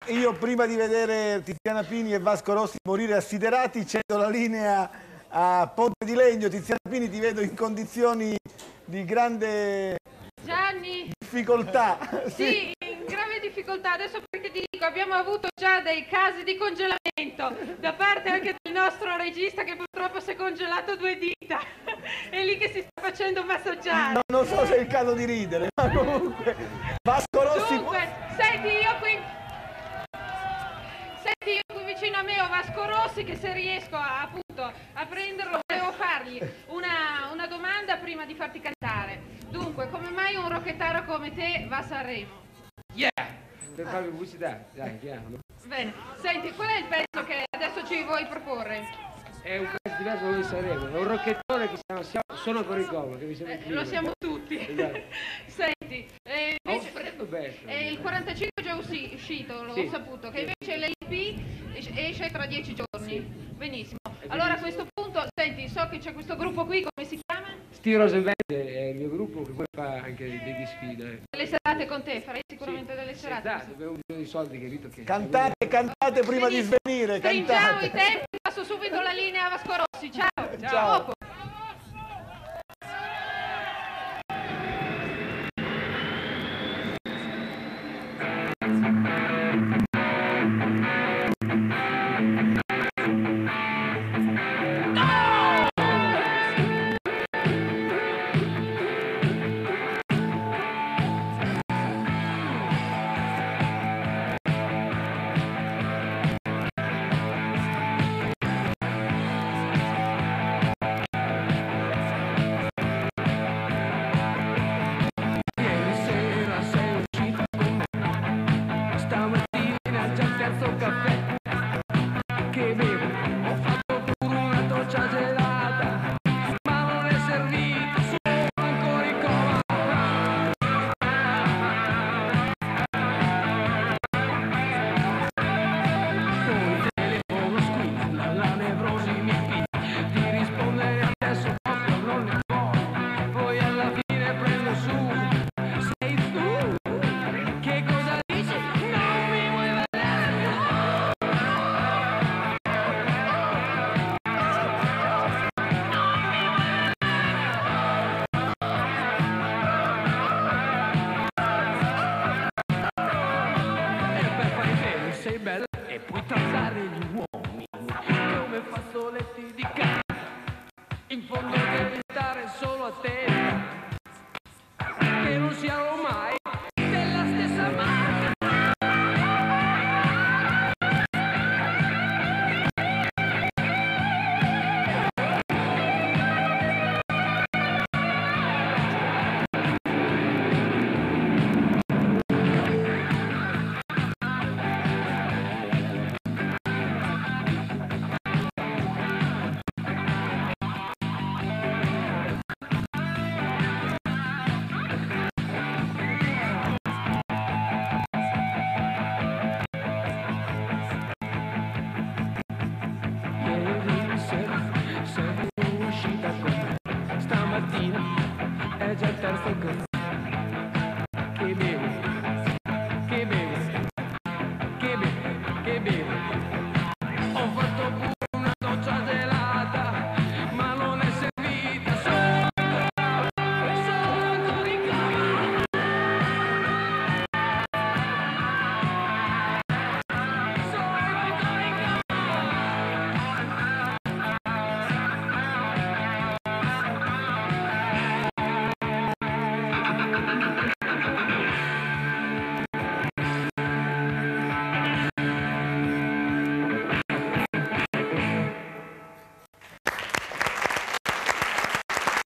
io prima di vedere Tiziana Pini e Vasco Rossi morire assiderati, cedo la linea a Ponte di Legno. Tiziana Pini, ti vedo in condizioni di grande difficoltà. Sì, in grave difficoltà. Adesso perché ti dico, abbiamo avuto già dei casi di congelamento da parte anche del nostro regista che purtroppo si è congelato 2 dita. È lì che si sta facendo massaggiare. Non so se è il caso di ridere, ma comunque Vasco Rossi... Dunque, senti, io qui vicino a me ho Vasco Rossi che se riesco appunto a prenderlo volevo fargli una domanda prima di farti cantare. Dunque, come mai un rocchettaro come te va a Sanremo? Yeah! Per fare pubblicità, dai, chiaro. Bene, senti, qual è il pezzo che adesso ci vuoi proporre? È un pezzo diverso di Sanremo, è un rocchettone che sono ancora in coma, che mi sembra lo siamo tutti. Esatto. Senti, invece, il 45 è già uscito, l'ho saputo, che invece l'LP esce tra 10 giorni. Benissimo. Allora a questo punto, senti, so che c'è questo gruppo qui, come si chiama? Steve Rosenberg è il mio gruppo che poi fa anche degli sfide. Le serate con te, farei sicuramente delle serate. Esatto, abbiamo bisogno di soldi, capito? Che Cantate prima di svenire, stringiamo i tempi, passo subito la linea a Vasco Rossi. Ciao. Ciao. Dopo. E puoi trattare gli uomini come fazzoletti di carne. In fondo devi stare solo a te, che non siamo mai della stessa marca. Stamattina è già il terzo caffè che bevo, che bevo, che bevo, che bevo.